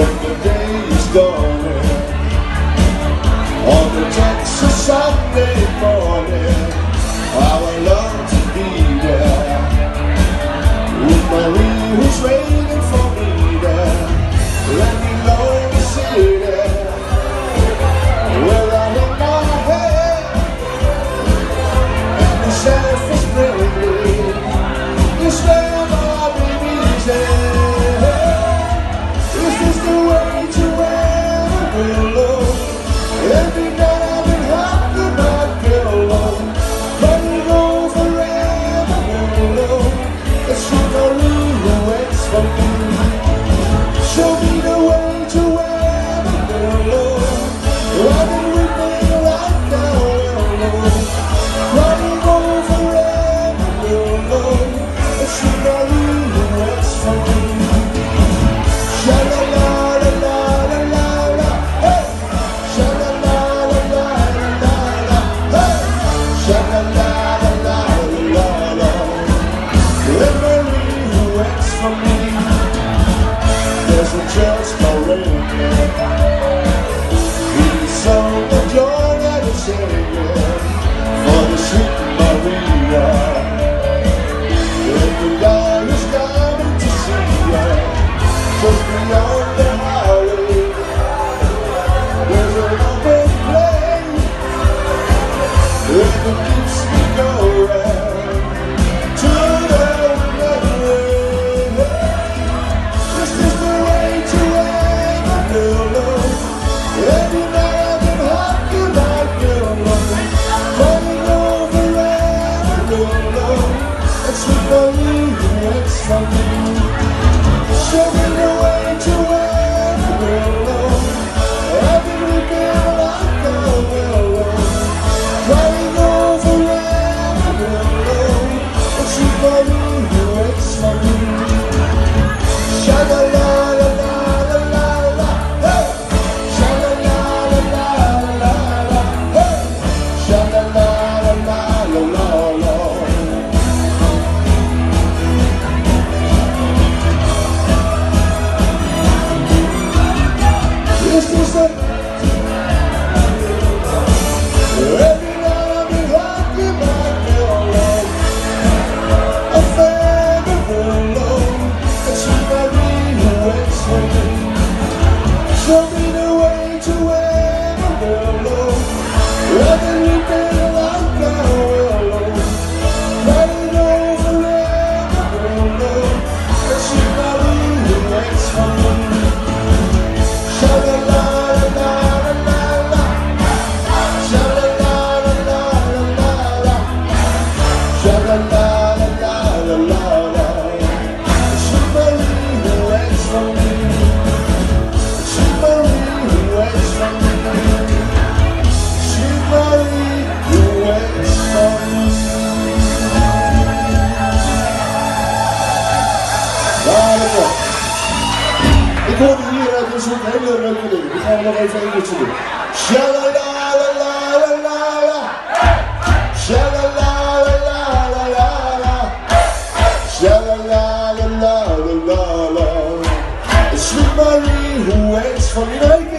when the day is dawning on the Texas Sunday morning. I would love to be there with Marie who's waiting for me there. Let me know the city where I hang my head and the surface friendly. It's where my baby's at. This is the way to where I will love. Every night I've been happy my pillow. Running over forever will love. It's Marie who waits for me. Show me the way to where I will love. Running with me right now will love. Running over forever will love. It's Marie who waits for me. Sha-la-la-la-la-la-la-la, hey! Sha-la-la-la-la-la-la-la, hey! Sha-la-la-la-la-la-la, it's Marie who waits for me. There's a church already. He's so the joy that is singing for the sweet Maria. And the God is coming to see her just beyond the highway. There's an open place that keeps me going to the way. This is the way to where I feel love. Every night I've been happy like pillow. Running over where I feel love. It's with Marie who waits for me. Show me the way to where I feel love. I've been looking like I will love. Running over where I feel love. It's with Marie who waits for me. Sha-la-la-la-la-la-la, hey! Sha-la-la-la-la-la-la, hey! Sha-la-la-la-la-la-la. This is the every night I've been happy my pillow. A feather will love. It's Marie who waits for me. Show me the way to where I will love. Rather than like I will love. Running over where I will love. It's Marie who waits for me. Sha-la-la-la-la-la-la, sha-la-la-la-la-la-la, sha-la-la-la-la-la-la. It's Marie who waits for me. It's Marie who waits for me. It's Marie who waits for me. Ik hoorde hier uit een soort hele leuke dingen. Die gaan we nog even een keertje doen. Sha-la-la-la-la-la-la-la, sha-la-la-la-la-la-la, sha-la-la-la-la-la-la. It's sweet Marie who waits for me.